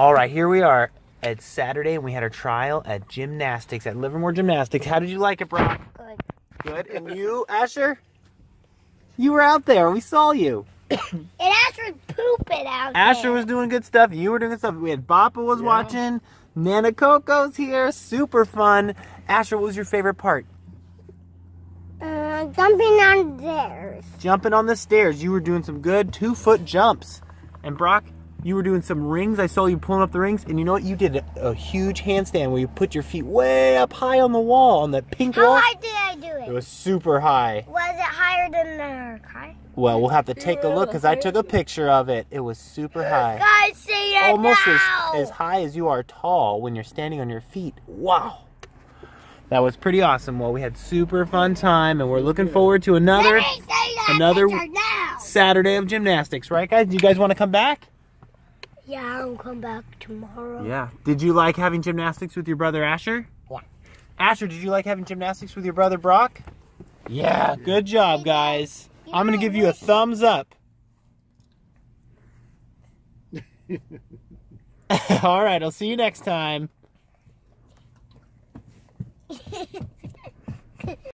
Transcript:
All right, here we are. It's Saturday, and we had a trial at Gymnastics, at Livermore Gymnastics. How did you like it, Brock? Good. Good. And you, Asher? You were out there. We saw you. And Asher was pooping out there. Asher was doing good stuff. You were doing good stuff. We had Bappa was watching. Nana Coco's here. Super fun. Asher, what was your favorite part? Jumping on the stairs. Jumping on the stairs. You were doing some good 2-foot jumps. And Brock, you were doing some rings. I saw you pulling up the rings. And you know what? You did a huge handstand where you put your feet way up high on the wall, on the pink wall. How high did I do it? It was super high. Was it higher than the high? Well, we'll have to take a look because I took a picture of it. It was super high. Guys, see it Almost now. as high as you are tall when you're standing on your feet. Wow. That was pretty awesome. Well, we had super fun time, and we're looking forward to another Saturday of gymnastics. Right, guys? Do you guys want to come back? Yeah, I'll come back tomorrow. Yeah. Did you like having gymnastics with your brother Asher? Yeah. Asher, did you like having gymnastics with your brother Brock? Yeah. Good job, guys. I'm going to give you a thumbs up. All right. I'll see you next time.